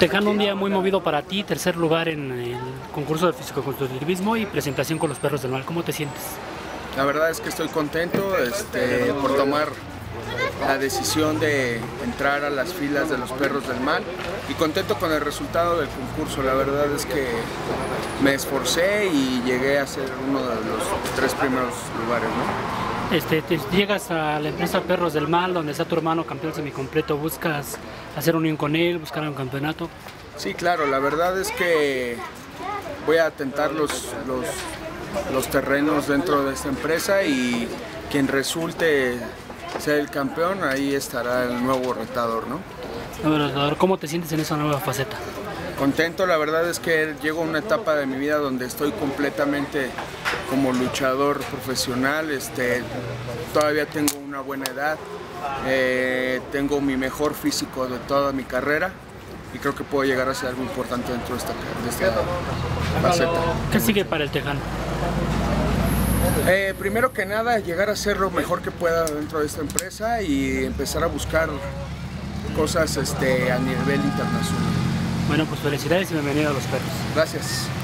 Tejano, un día muy movido para ti, tercer lugar en el concurso de fisicoculturismo y presentación con los perros del mal. ¿Cómo te sientes? La verdad es que estoy contento por tomar la decisión de entrar a las filas de los perros del mal y contento con el resultado del concurso. La verdad es que me esforcé y llegué a ser uno de los 3 primeros lugares, ¿no? Llegas a la empresa Perros del Mal, donde está tu hermano campeón semicompleto, ¿buscas hacer unión con él, buscar un campeonato? Sí, claro, la verdad es que voy a tentar los terrenos dentro de esta empresa y quien resulte ser el campeón, ahí estará el nuevo retador, ¿no? ¿Cómo te sientes en esa nueva faceta? Contento, la verdad es que llego a una etapa de mi vida donde estoy completamente como luchador profesional, todavía tengo una buena edad, tengo mi mejor físico de toda mi carrera y creo que puedo llegar a ser algo importante dentro de esta faceta. ¿Qué sigue para el Tejano? Primero que nada, llegar a ser lo mejor que pueda dentro de esta empresa y empezar a buscar cosas a nivel internacional. Bueno, pues felicidades y bienvenido a los perros. Gracias.